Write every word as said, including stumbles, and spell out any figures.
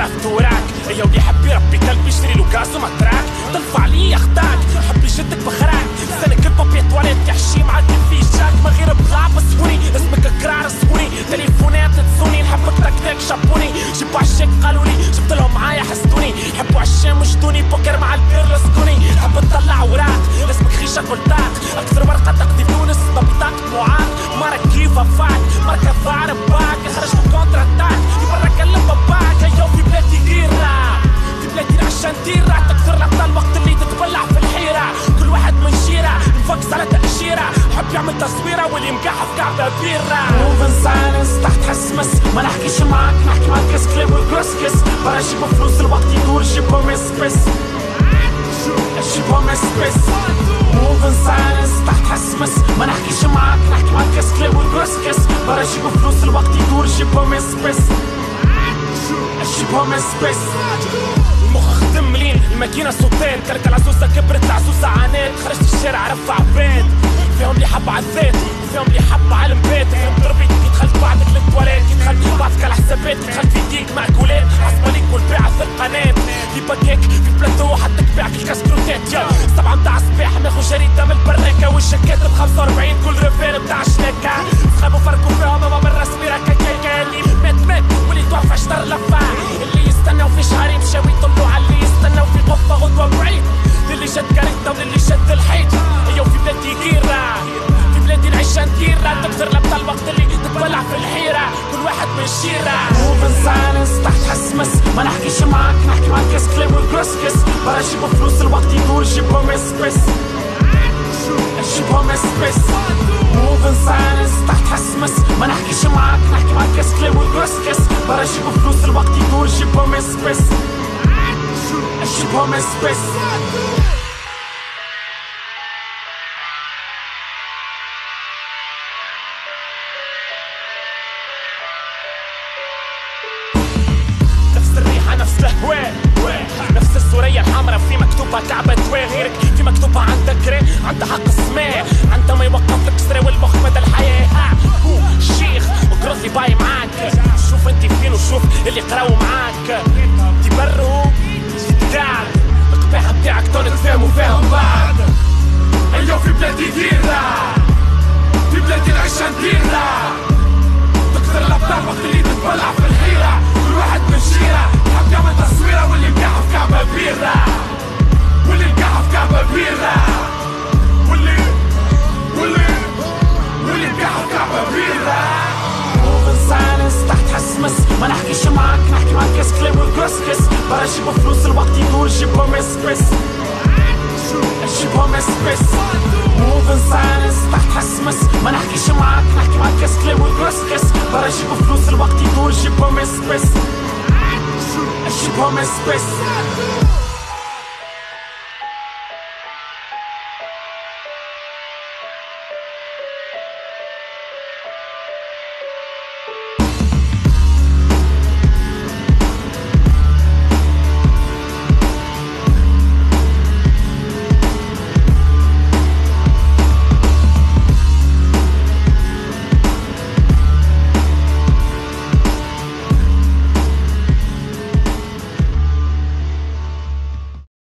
عرفت وراك. ايا واللي يحب يربي كلب يشتري له كاس ومتراك. طلف علي ياخداك حب يشدك بخراك. لسانك البابي تواليت يحشي معاك في جاك. ما غير بضاعة بسوني اسمك كرار سكوني. تليفونات تسوني نحبك تكتك شابوني. جيبوا عالشيك قالولي جبت لهم معايا حسدوني. حبوا عالشام وجدوني بوكر مع البير لسكوني. حب تطلع وراك اسمك خيشة كولتاك. اكثر ورقة تقضي فلوس بطاقة معاك. مرة كيف افاك مركز ضارب باك. يخرج من كونتر اتاك يبرا كلم باباك. ايو في بلادي غيرة في بلادي عشان ديرة. تكثر الابطال وقت اللي تتبلع في الحيرة. كل واحد من شيرة نفكس على تأشيرة. حب يعمل تصويرة واللي مقحف كعبة بيرة. موفن سايلنس تحت حسمس ما نحكيش معاك نحكي معاك كس كليب والكروسكس. برا جيبوا فلوس الوقت يدور جيبوا مسبس جيبوا مسبس. موفن سايلنس تحت حسمس ما نحكيش معاك نحكي معاك كس كليب والكروسكس. برا جيبوا فلوس الوقت يدور جيبوا مسبس جيبوا مسبس. المخ خدم ملين الماكينة صوتين. كلك العزوزة كبرت العزوزة عانيت. خرجت الشارع رفع بيت فيهم اللي حب عالزيت وفيهم اللي حب عالم بيت. فهمت ربيتك دخلت بعدك للتواليت. دخلت بعدك على حسابات دخلت في ديك مأكولات. عصباليك والبيعة في القناة. في باكيك في بلاتو حتى تبيعك الكاسكروتات. يا سبعة متاع صباح ماخو جريدة من البراكة. والشكات بخمسة وأربعين كل رفان متاع شناكة. صحابو فرقوا فيها ماما من راس ميرا كاكاكا. اللي مات مات واللي توفى عشتر لفا. اللي يستناو في شهرين مشاوي يطلوا على اللي يستناو في قفة غدوة بعيد. للي شد كاريتا وللي شد الحيط. ايو في بلادي غيرة في بلادي نعيش نديرة. تكثر الابطال وقت اللي تتبلع في الحيرة. كل واحد من شيرة. موفن سايلنس تحت حسمس ما نحكيش معاك نحكي معاك كس كليب والكروسكس. برا جيبوا فلوس الوقت يدور جيبوا مسبس جيبوا مسبس. موفن سايلنس تحت حسمس ما نحكيش معاك نحكي معاك كس كليب والكروسكس. برا جيبوا فلوس الوقت يدور جيبوا مسبس جيبوا مسبس. نفس الهواء نفس السورية الحمراء. في مكتوبة كعبة غيرك في مكتوبة عندك ري عندها حق السماع. عندها ما يوقف لك سري والمخ مدى الحياة. هو الشيخ وكروثي باي معاك. شوف انت فين وشوف اللي قراو معاك. تبروا قاعد القباحة بتاعك تونك فاهم وفاهم بعد. ايو في بلادي غيرة في بلادي نعيش نديرة. تكثر الابطال وقت اللي تتبلع في الحيرة. كل واحد من شيرة حب يعمل تصويرة. واللي مقاحة في كعبة بيرة واللي مقاحة في كعبة بيرة. واللي واللي واللي مقاحة في كعبة بيرة. موفن سايلنس تحت حسمس ما نحكيش معاك نحكي معاك كس كليب والكروسكس. برا جيبوا فلوس الوقت يدور جيبوا مسبس جيبوا مسبس. موفن سايلنس تحت حسمس ما نحكيش معاك نحكي معاك كس كليب والكروسكس. برا جيبوا فلوس الوقت يدور جيبوا مسبس جيبوا مسبس.